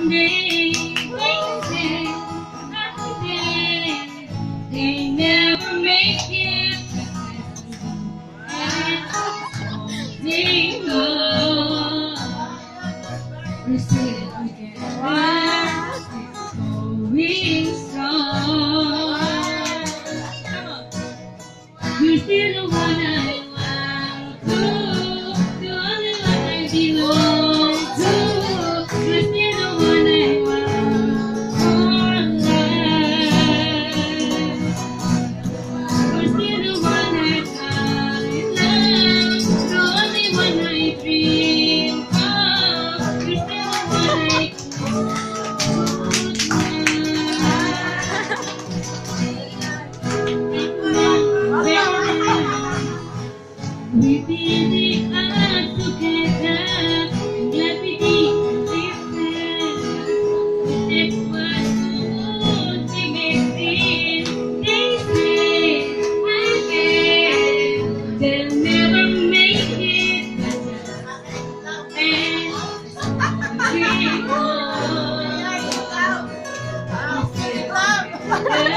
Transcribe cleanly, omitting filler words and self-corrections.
day they never make it. They know we say that we can rise, going strong. You're still the one I want to, the only one I belong to. You're still the one I want for life. You're still the one I love, the only one I dream of. You're still the one I we feel the earth together, and gravity lifted. That's what ultimate sin. They say again, they'll never make it. And we go.